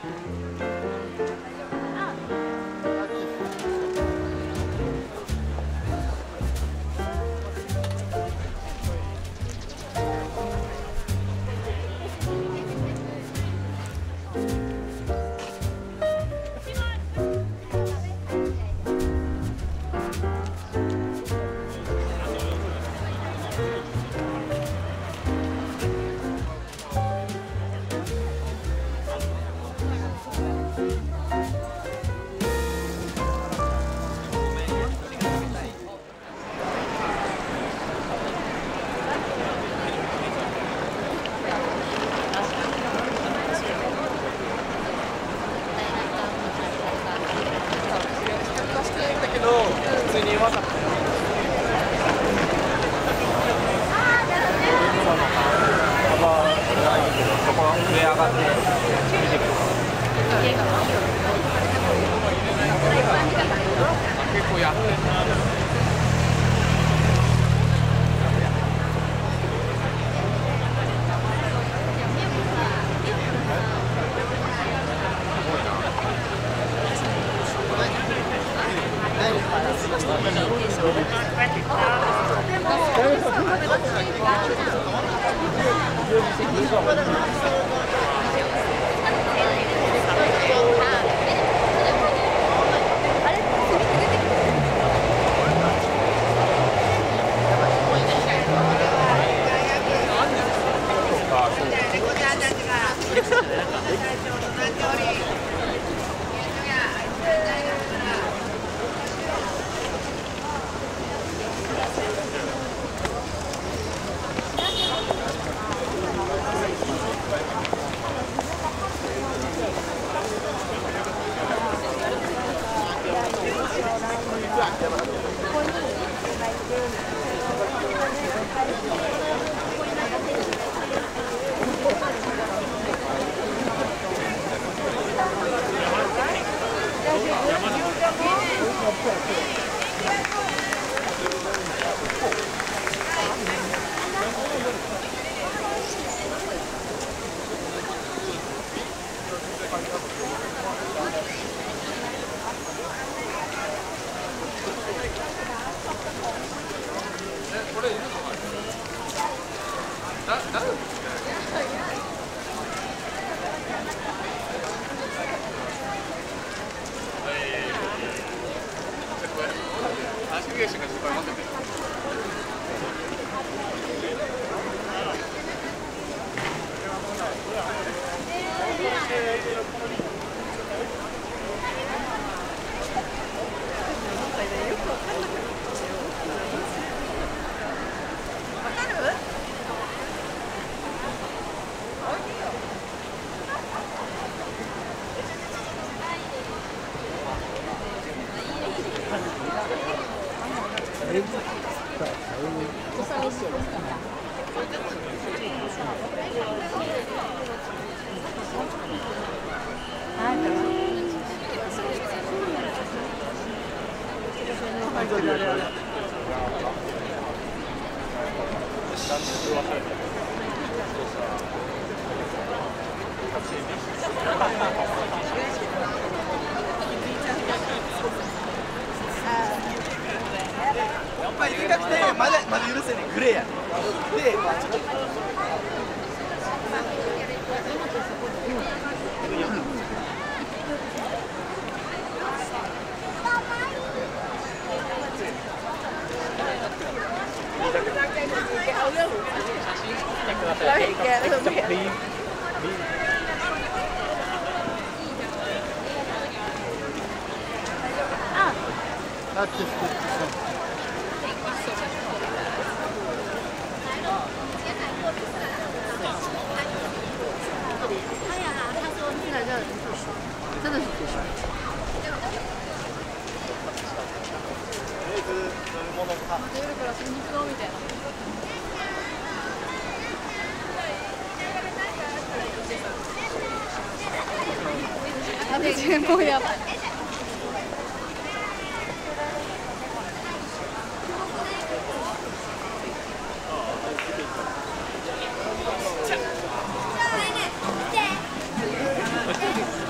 もうやばい。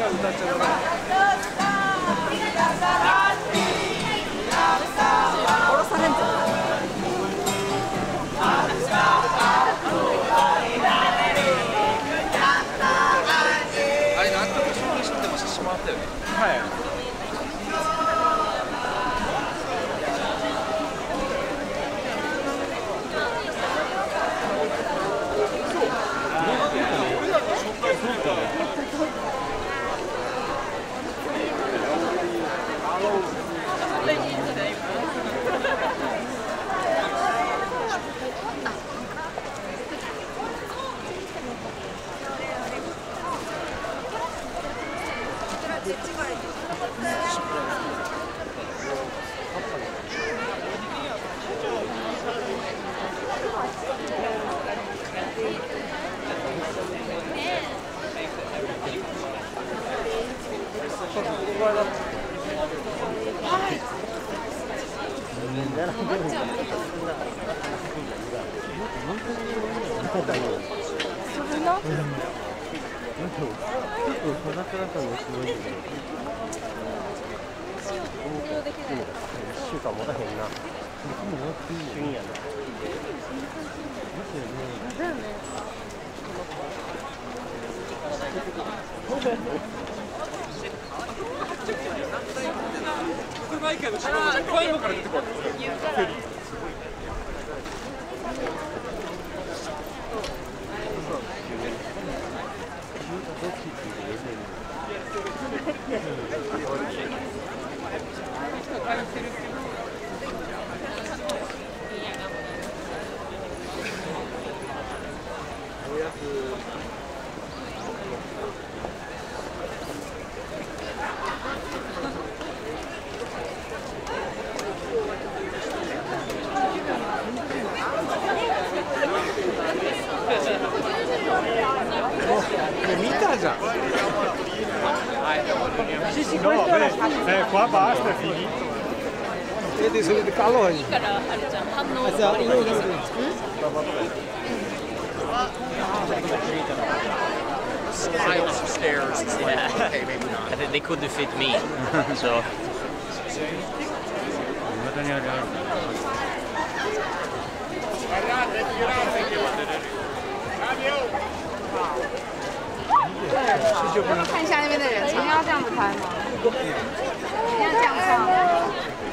歌っちゃう。 殺されんぞ。 あれなんとか証明書っても写真もらったよね。はい。 Qua basta, è finito. Vedi solo di calore. Miles of stairs. It's like, okay, maybe not. I think they couldn't fit me, so. 看一下那边的人，你要这样子拍吗？你要这样唱吗？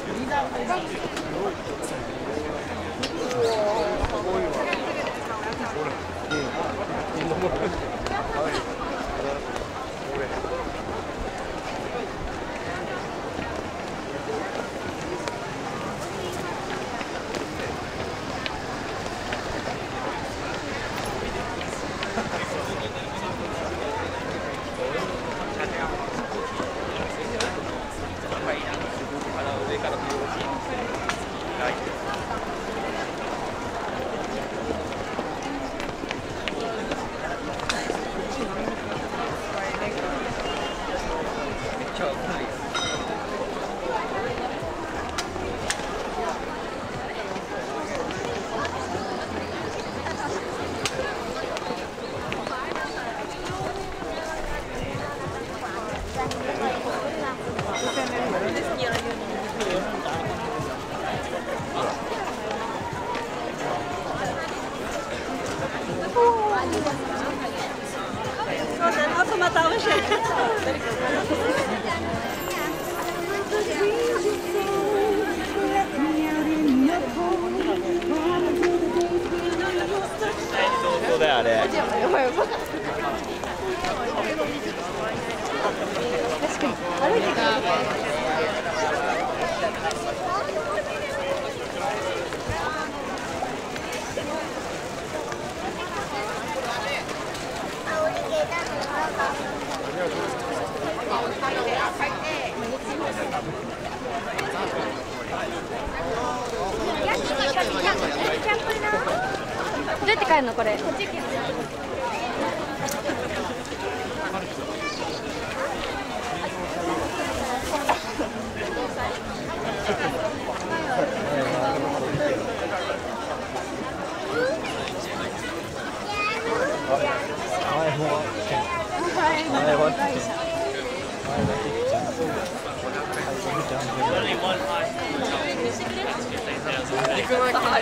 そうだよあれ。 確かに歩いてくる。どうやって帰るのこれ？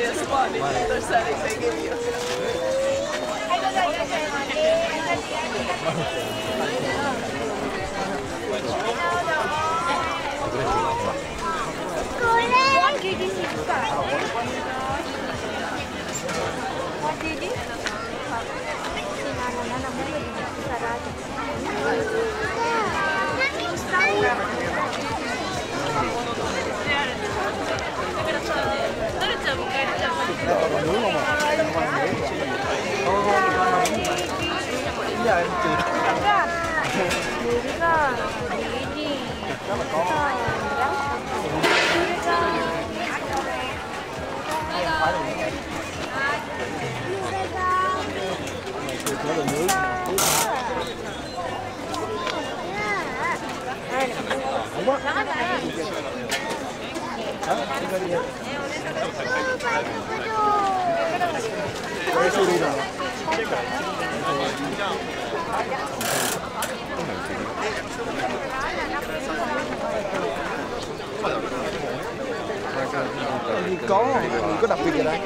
có đặc biệt gì đây?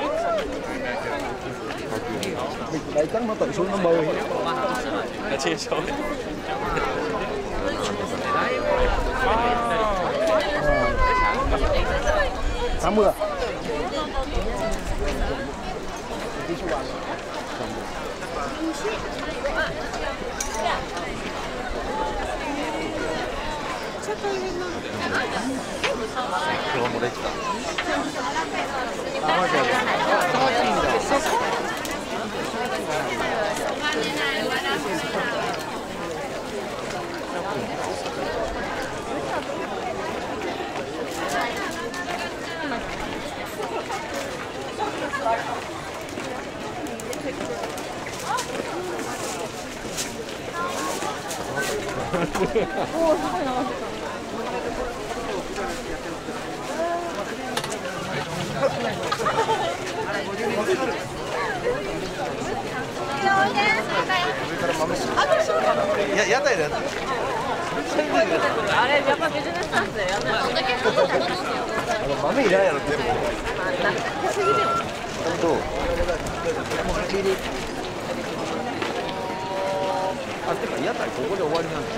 Mình đây chắc nó tự xuống nó bơi. Nó chia số. Tám mươi. 車もできた。屋台だよ。 あれやっぱビジネスチャンスでやんない。 豆いらんやろ全部。本当。あ、てか屋台ここで終わりなんだ。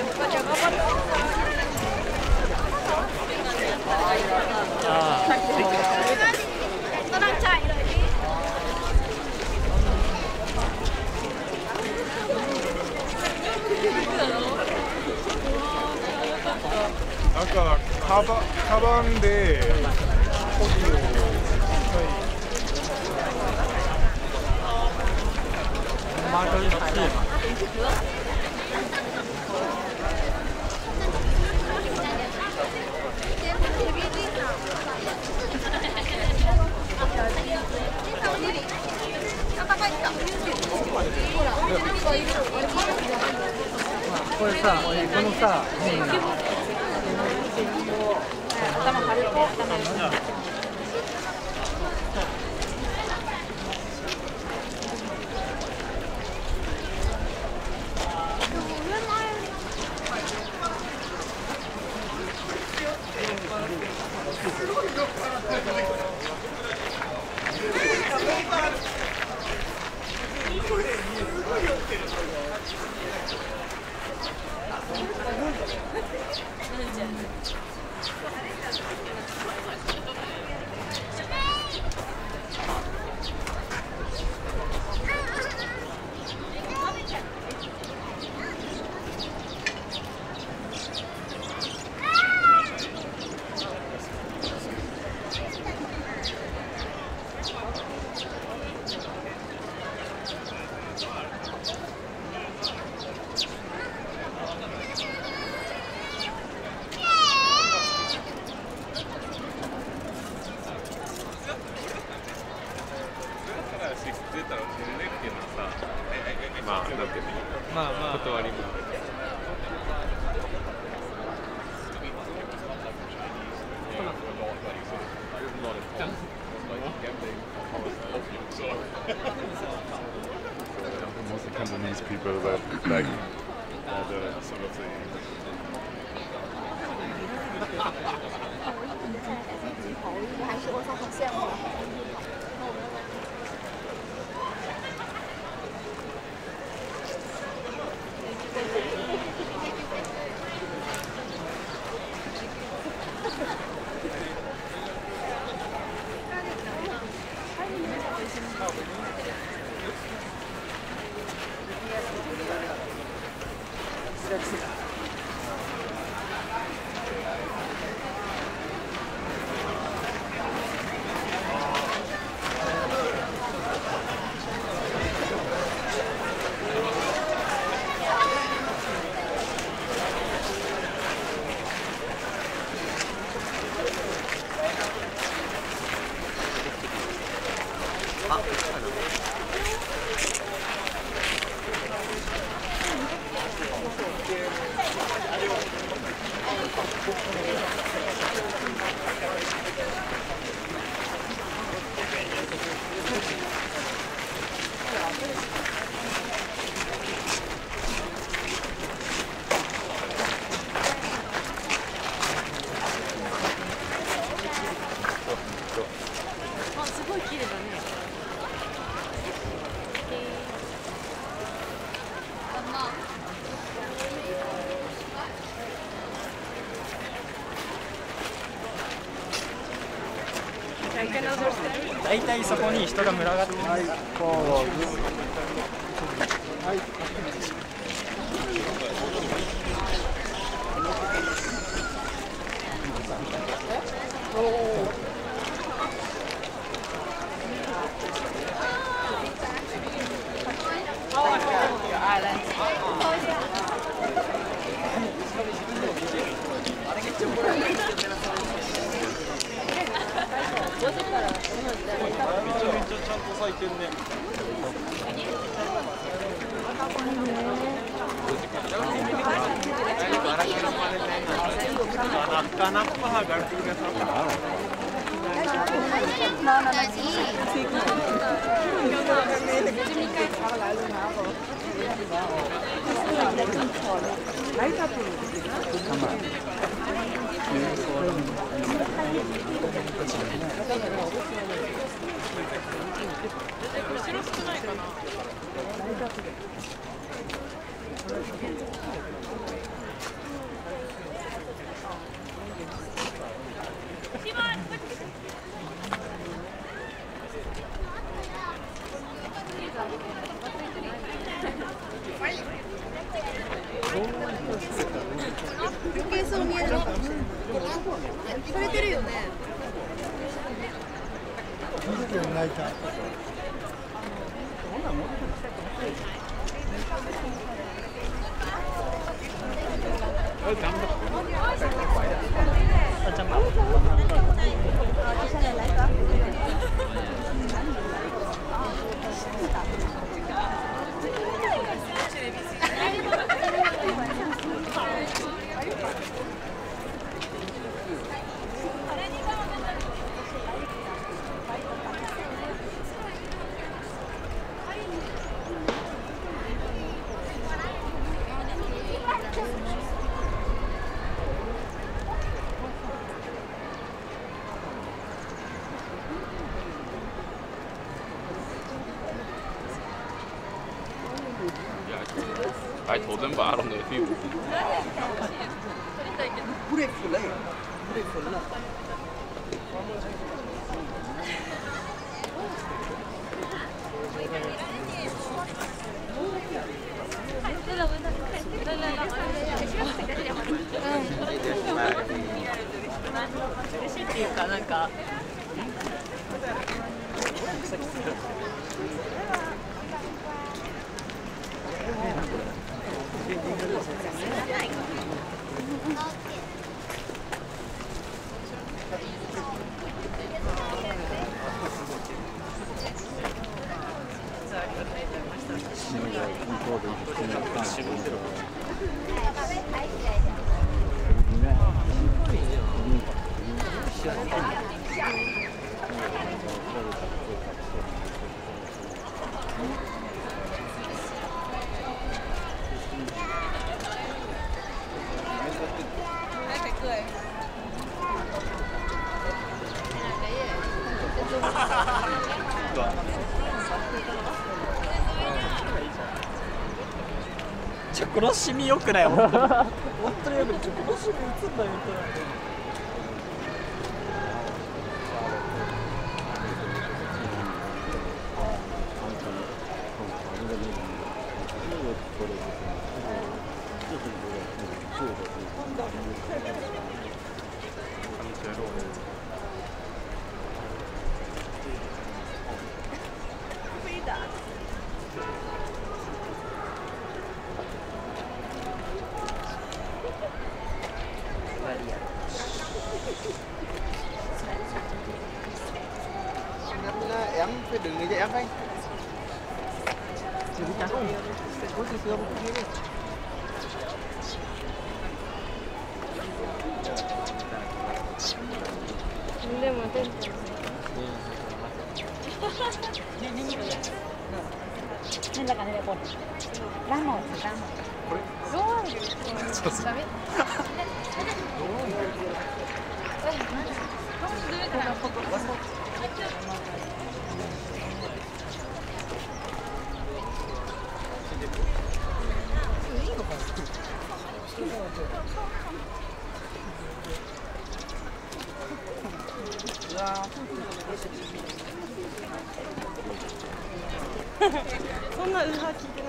なんかカバンでコキをこれさ、このさ、 頭軽く温める。 断りも。 Most Cantonese people that like sort of thing. 还是我说很羡慕。 大体そこに人が群がってる。はい、 余計そう見える。されてるよね。 泣いた。 I told them, but I don't know if you. チョコのシミよくない本当によくチョコのシミ映んだよ本当に。 Em phải đừng để cho em anh. でもテントなんだかね、これ。ラモン、ラモン。 ドアングルダメそんなウーハー聞いてない。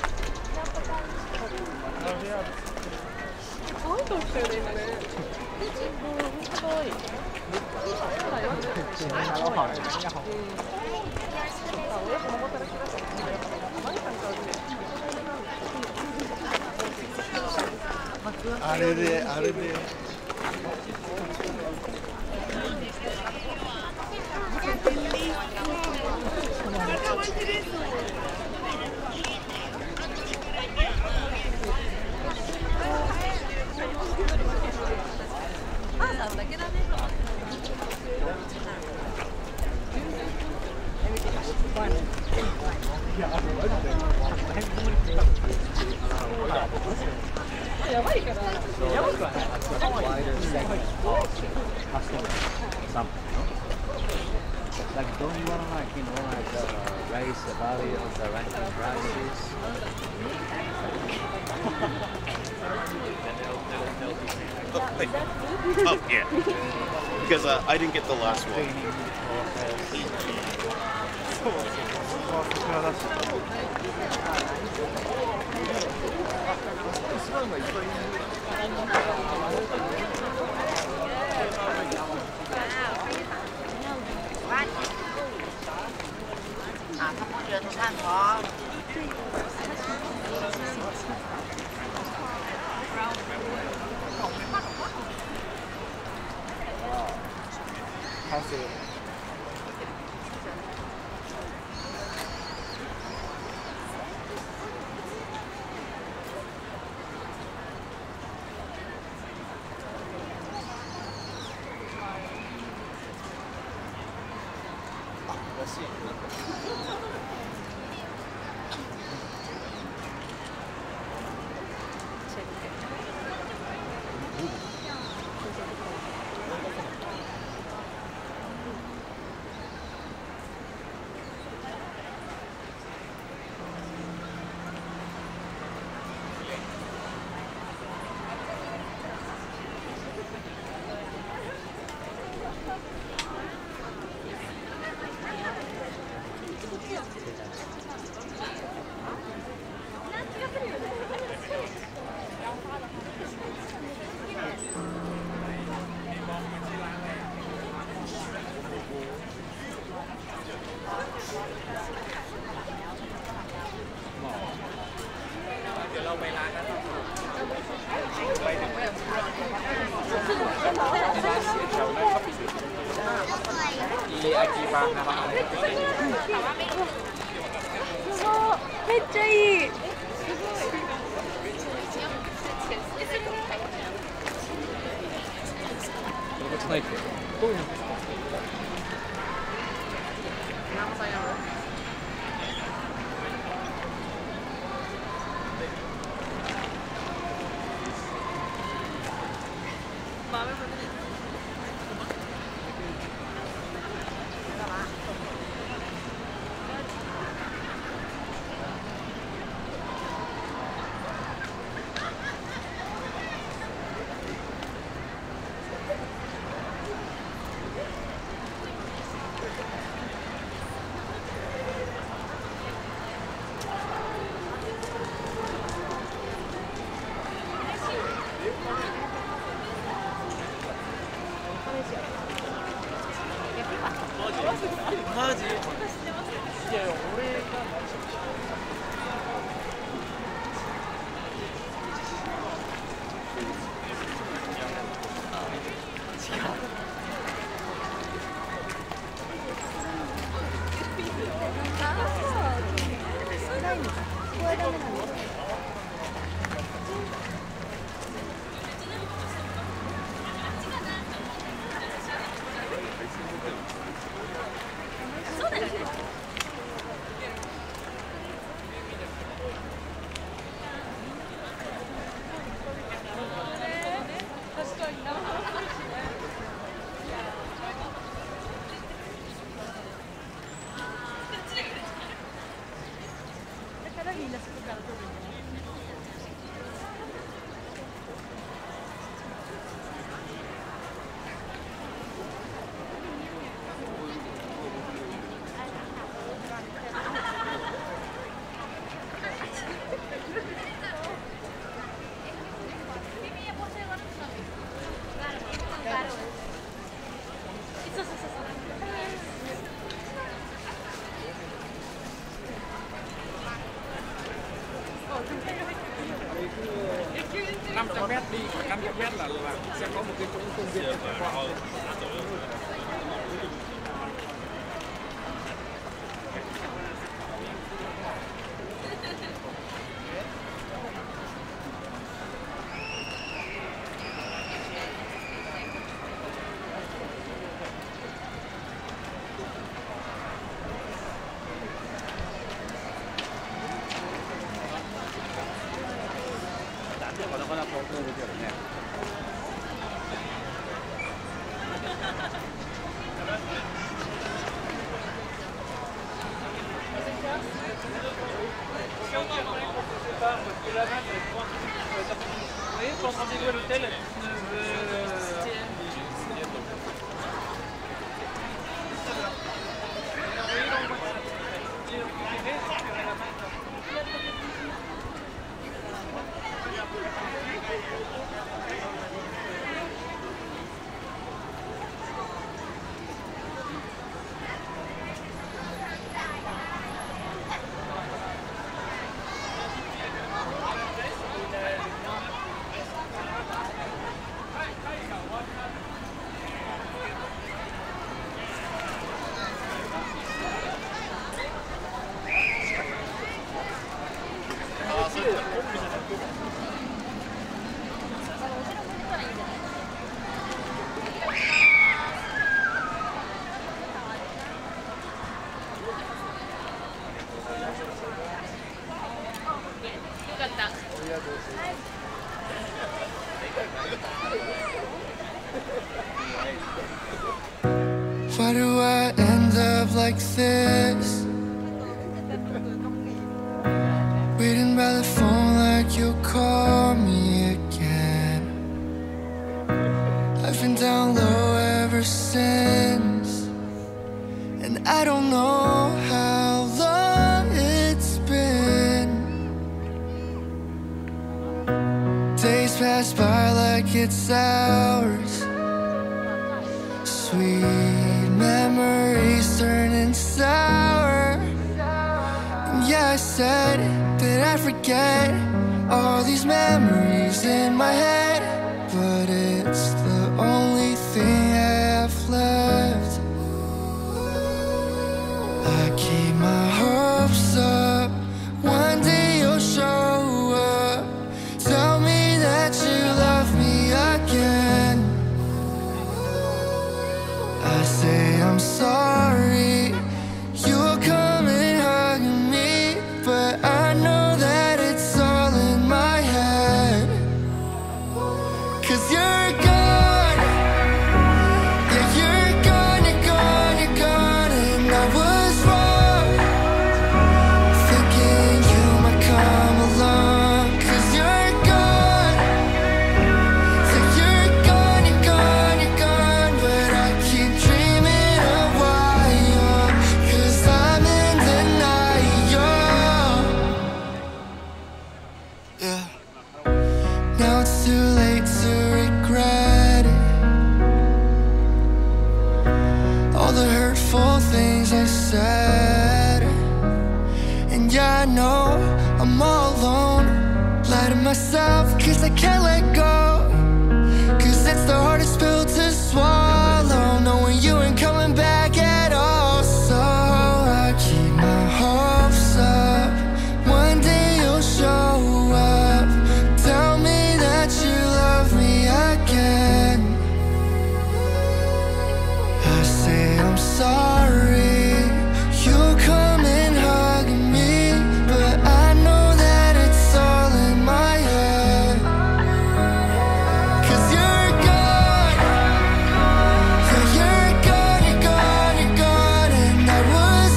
可愛い顔したよね、今ね。可愛い。 あれであれで。 やばいから。やばくはない。 Like, don't you want to like, you know, like raise the value of the rental prices? Oh, yeah. Because I didn't get the last one. めっちゃいい。 ないって。どういうの？ マジ？いやいや、俺が500 đi, 500 m là sẽ có một cái chỗ công viên khoa. Why do I end up like this? Waiting by the phone like you'll call me again. I've been down low ever since, and I don't know how long it's been. Days pass by like it's hours. Sweet memories turning sour. And yeah, I said that I'd forget all these memories in my head, but it's the only thing I have left. I keep my hopes up, one day you'll show up. Tell me that you love me again. I say I'm sorry, you'll come and hug me, but I know that it's all in my head. 'Cause you're gone, yeah, you're gone, you're gone, you're gone. And I was wrong, thinking you might come along. 'Cause you're gone, so you're gone, you're gone, you're gone. But I keep dreaming of why you're, 'cause I'm in denial. Yeah. Now it's too late to regret it. All the hurtful things I know I'm all alone. Lie to myself, cause I can't let go. Cause it's the hardest pill to swallow, knowing you ain't coming back at all. So I keep my hopes up, one day you'll show up. Tell me that you love me again. I say I'm sorry, you'll come and hug me, but I know that it's all in my head. Cause you're gone, yeah, you're gone, you're gone, you're gone. And I was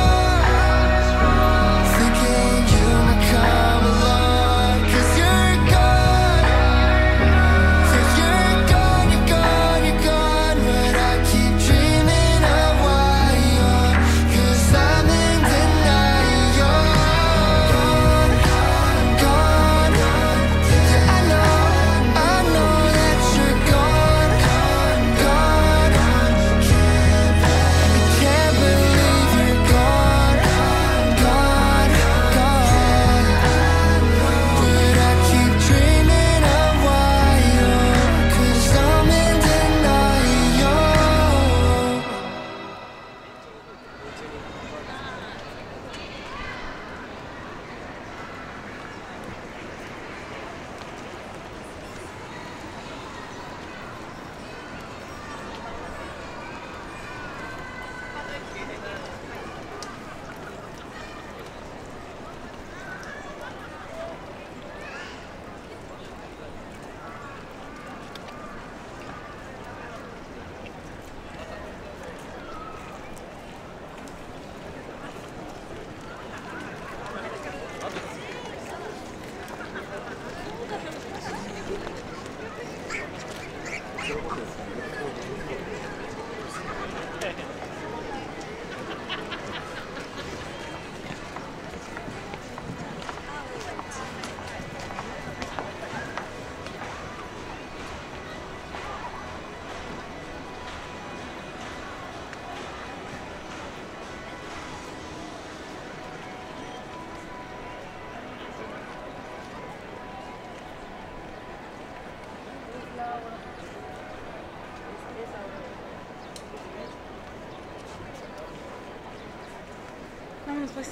wrong, thinking you might come along. Cause you're gone, yeah, you're gone, you're gone, you're gone. But I keep dreaming of why you're, cause I'm in denial. Gone, gone, yeah, I know that you're gone, gone. I can't believe you're gone, gone. But I keep dreaming of why you're, cause I'm in denial. Vamos, pues.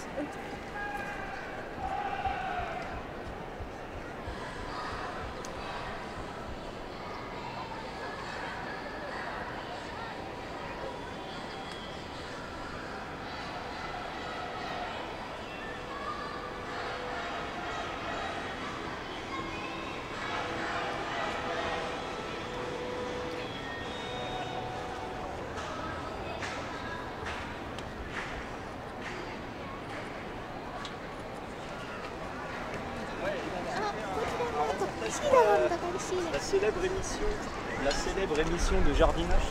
La célèbre émission de jardinage.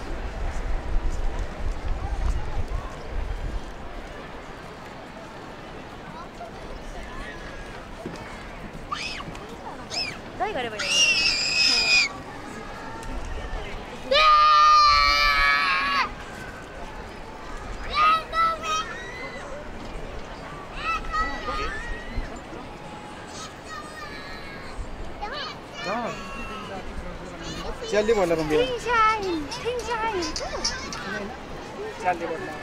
जल्दी बोला तुम भी 停下来，停下来。 जल्दी बोला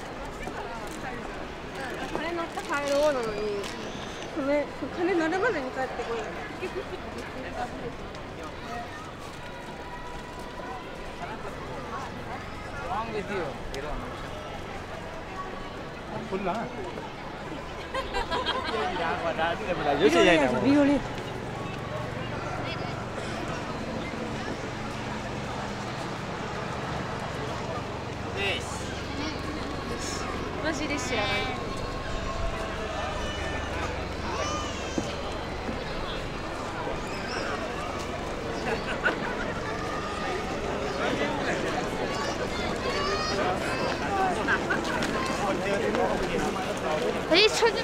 金乗って入ろうなのに、金乗るまでに帰ってこい。 फुल ना Violet. マジで知らない。一緒に。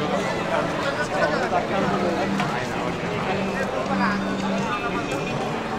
Thank you.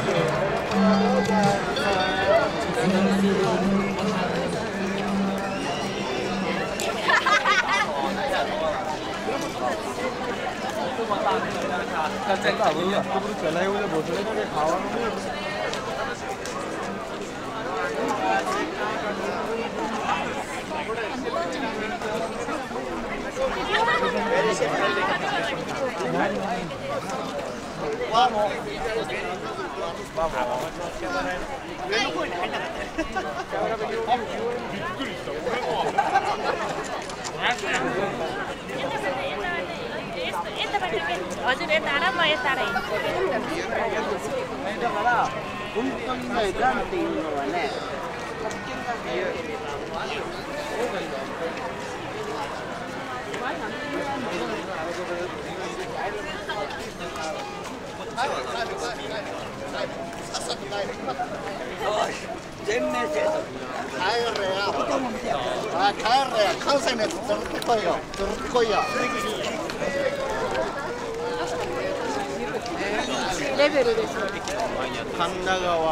だから本当にね、ランっていうのはね、全面制作。帰れや。あ、帰れや。関西のやつ取ってこいよ。取ってこいよ。 レベルです。 神田川。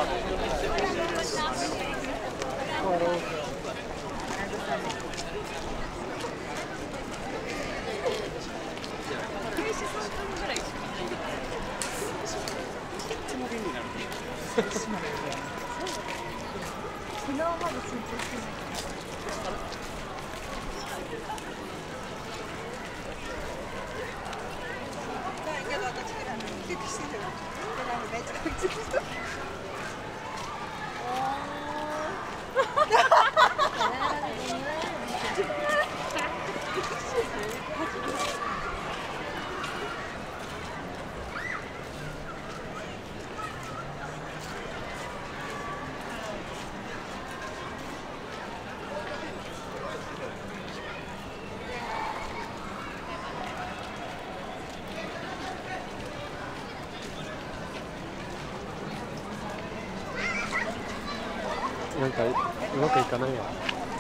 なんかうまくいかないや。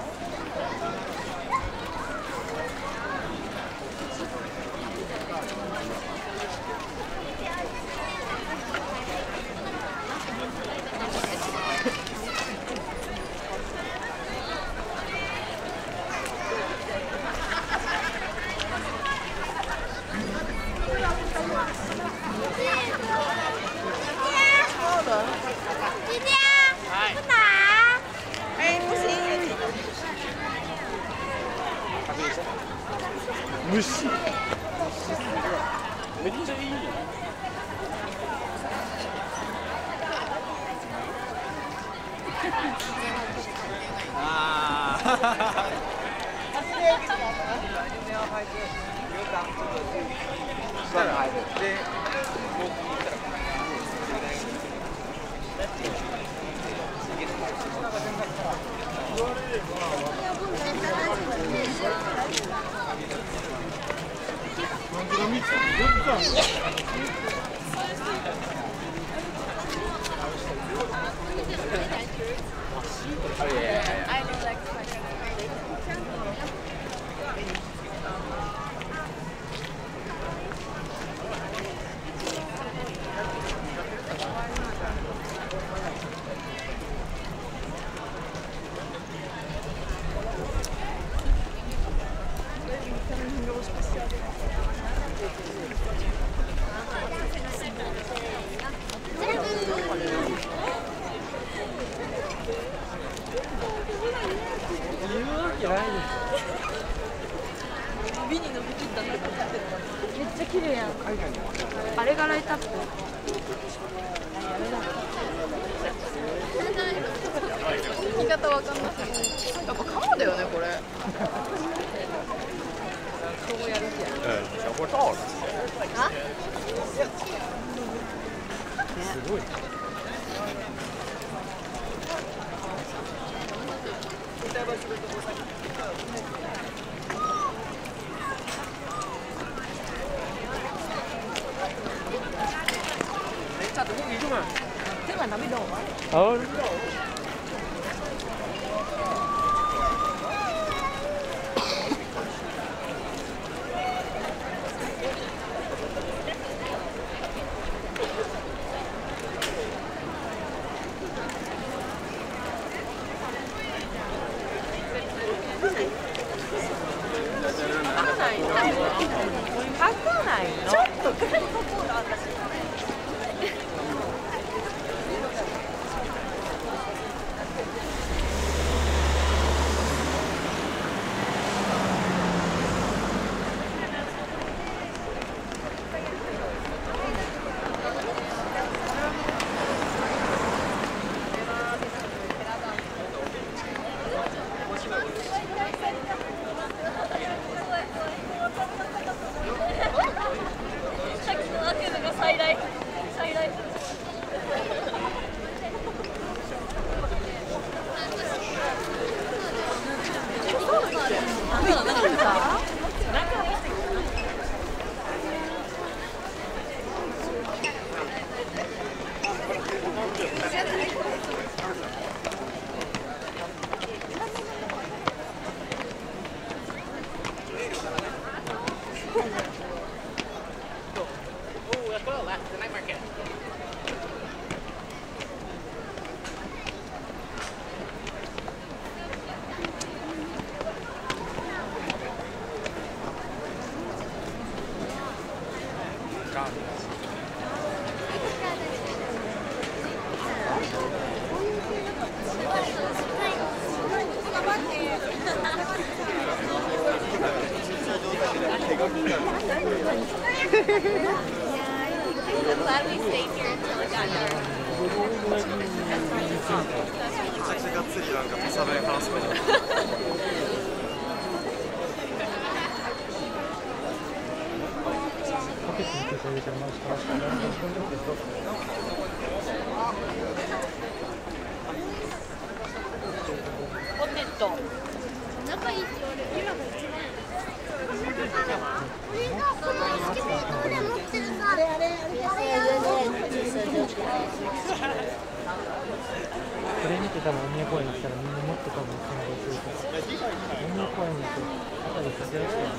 虫。めっちゃいい。 ああ。 指に伸びきったんだけどめっちゃ綺麗やん。あれがライトアップ。言い方わかんなすぎる。やっぱカモだよねこれ。そうやる気や。 これタオル。 あ？ すごい。 Thế mà nó bị đổ á. Đúng rồi. ないの？開かないの？ちょっと。 ポテト。仲いいって言われる。今が一番。 これ見て多分大宮公園に来たらみんなもっと多分感動するから大宮公園に行くと後でさせられてる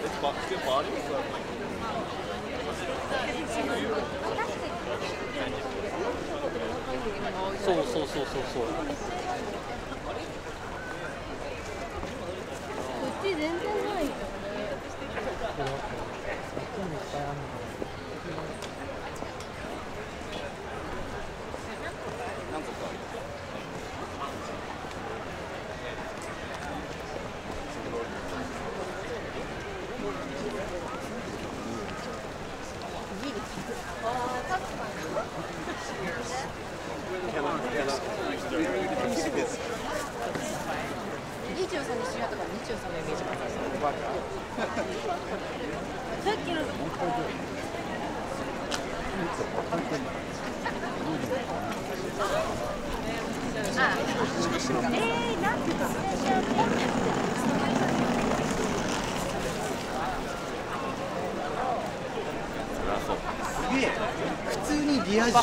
そうそうそうそうそう。 こっち全然ないよ。 こっちにいっぱいあるのかな。 日曜さんにしようとか日曜さんのイメージがさっきのなんていうかすげえ普通にリア充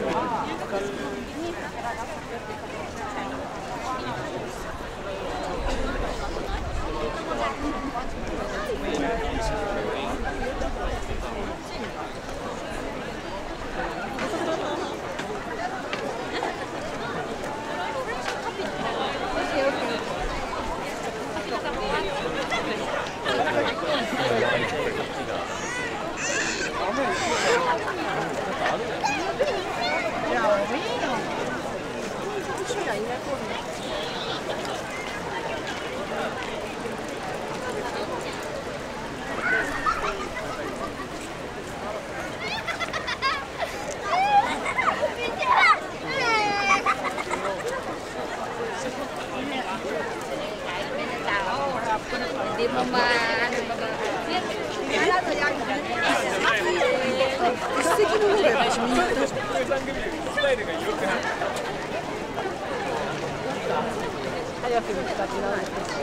早く見つかってない。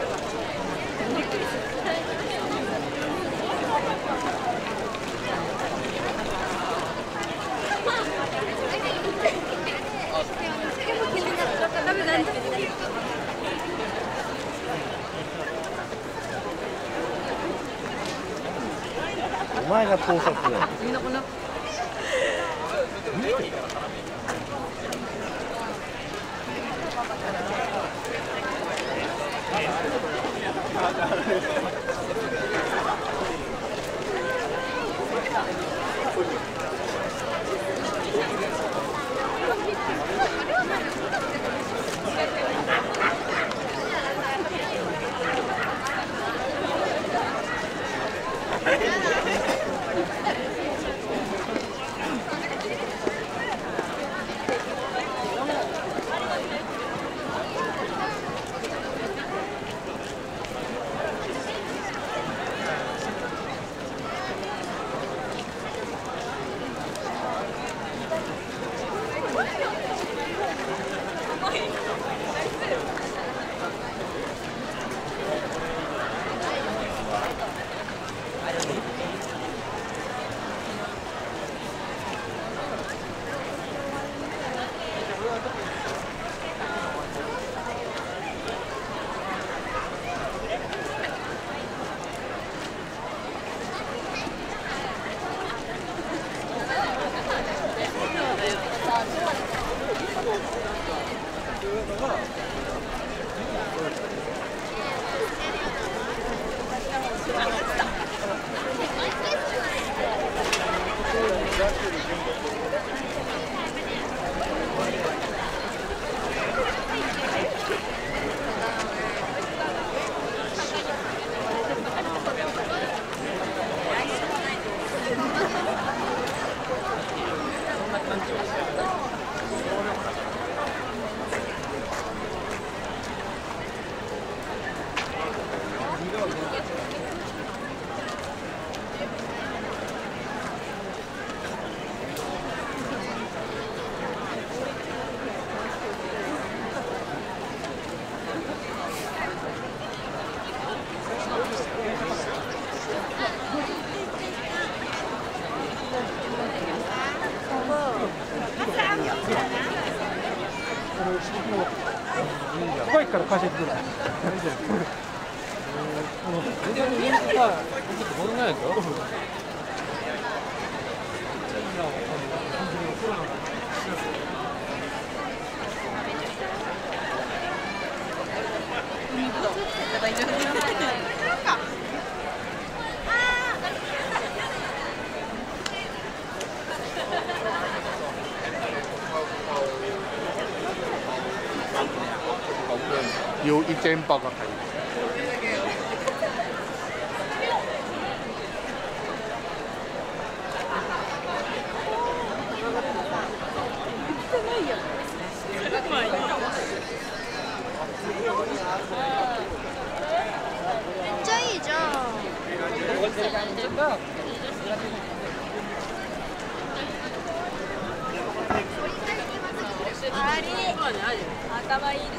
お前が盗撮だよ。 貸してください。全然人気がちょっとこんなんやぞ。 有1000包が入る。 めっちゃいいじゃん。 あり頭いいです。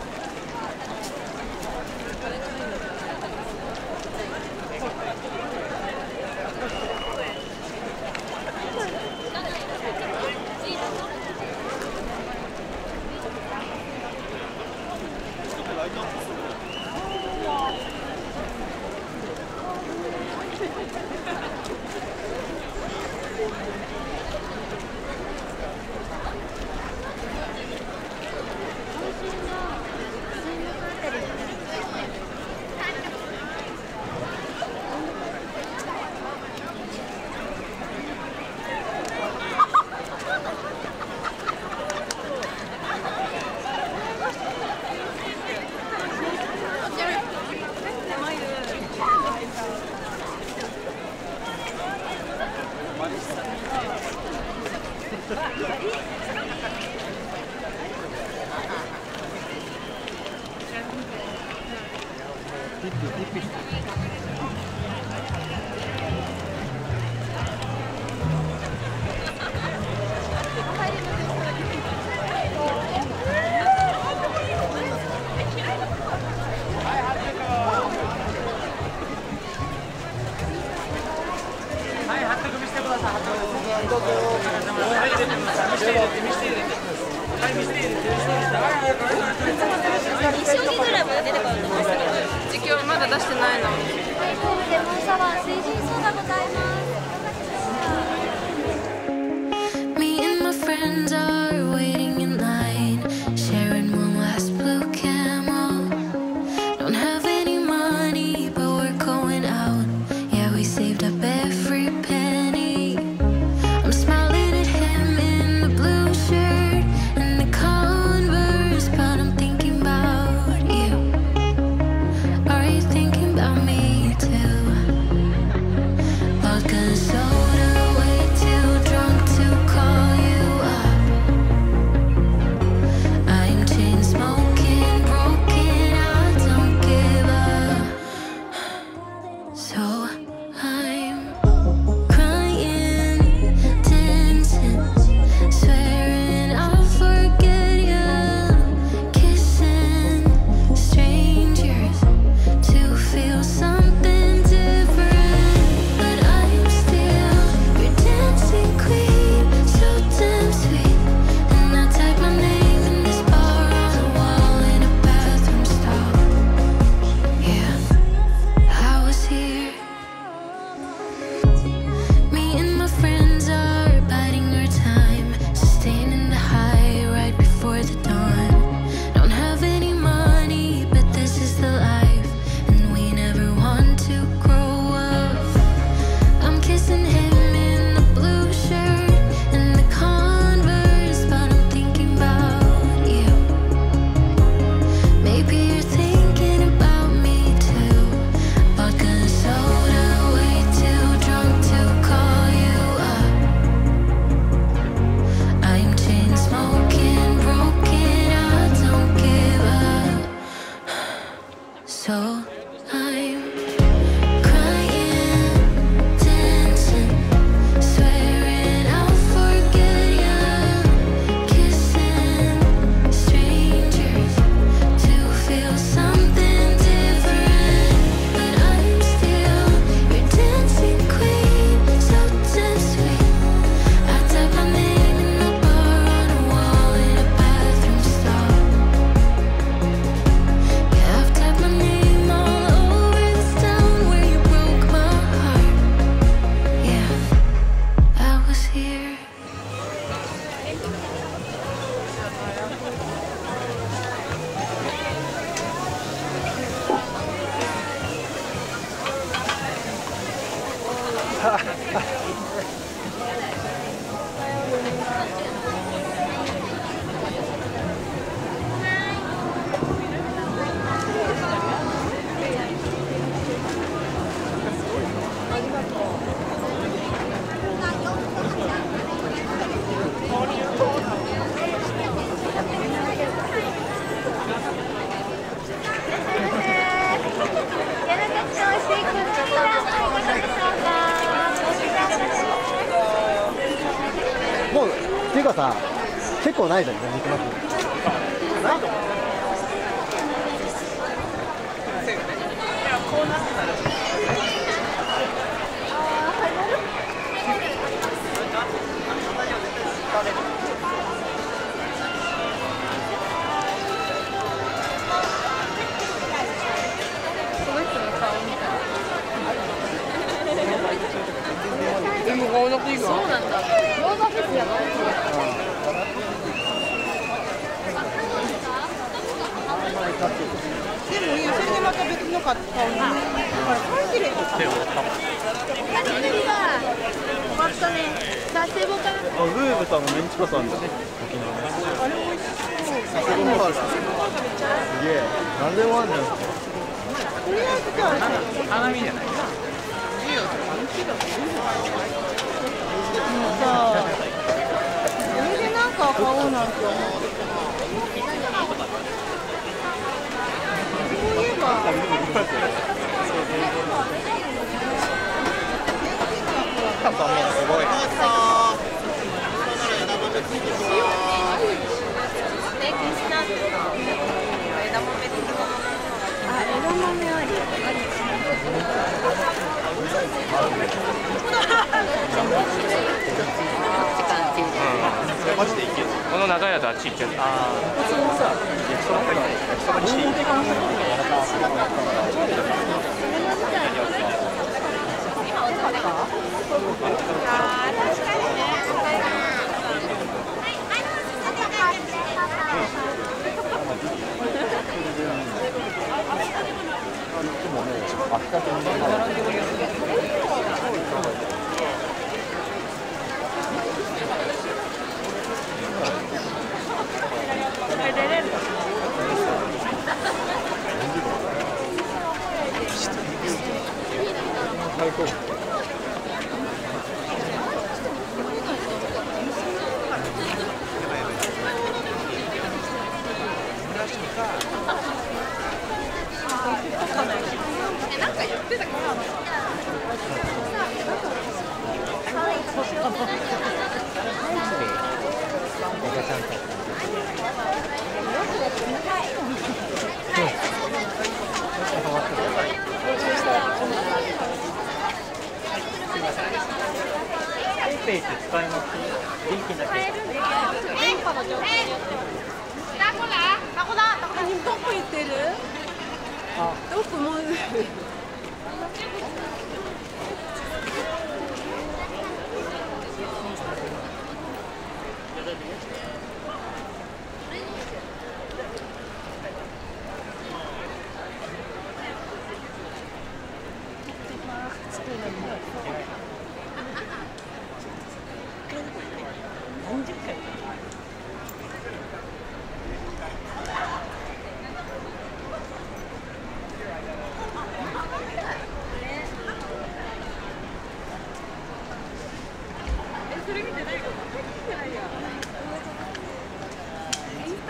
実況まだ出してないの。 レモンサワー水準ソーダございます。 Me and my friends are waiting in line, sharing one last blue camel. Don't have any money, but we're going out. Yeah, we saved up every penny. I'm smiling at him in the blue shirt and the Converse, but I'm thinking about you. Are you thinking about me too? Vodka and soda, way too drunk to call you up. I'm chain smoking, broken, I don't give up. So I'm crying, dancing, swearing I'll forget you. Kissing strangers to feel something different. But I'm still your dancing queen, so damn sweet. And I type my name in this bar on the wall in a bathroom stall. Yeah, I was here. Me and my friends are biding our time, sustaining the high right before the dawn. Don't have any money, but this is the life, and we never want to grow up. I'm kissing him in the blue shirt and the Converse, but I'm thinking about you. Maybe you're thinking about me too. Vodka and soda, way too drunk to call you up. I'm chain smoking, broken, I don't give up. So I'm crying, dancing, swearing I'll forget you. Kissing strangers to feel something different. But I'm still your dancing queen, so damn sweet. I type my name in the bar on a wall in a bathroom stall. さ結構ないじゃん肉巻き。ないと思う。 こうなってたらでも顔だけいいか。そうなんだ。餃子フェスやばい。 でもいいよ、それでまた別の買ったの。あ、書いてる。 終わったね。させぼか。 あ、ルーブタのメンチカツあるんだ。 あれ美味しそう。 すげえ。何でもあるじゃん。 とりあえずさ、 花見じゃない。 もうさ、これでなんか買おうなんて思ってた。そういえば。 すごい。 マジでいける。この長いやつあっち行っちゃう。ああ。普通のさ、焼きそば入って焼きそばにしていい。 ペイって使います？現金だけ。 電波の状況によっては。どこ行ってる？どこもう。それ見てないかも。見てないや。インスタ？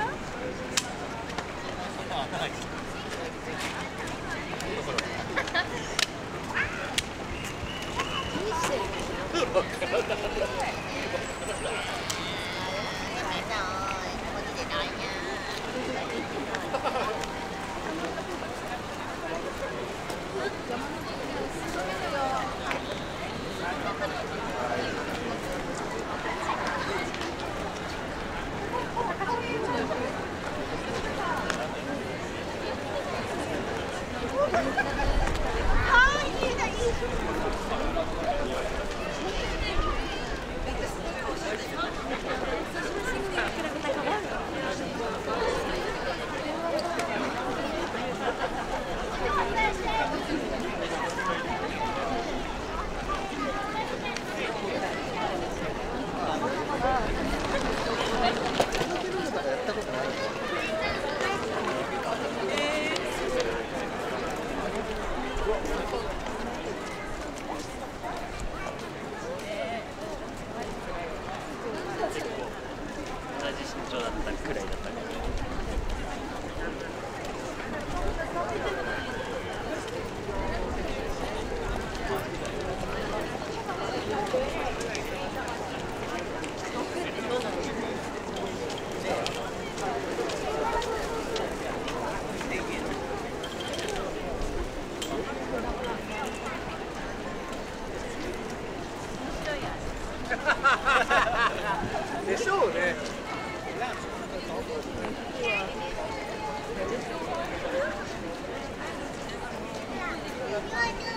You're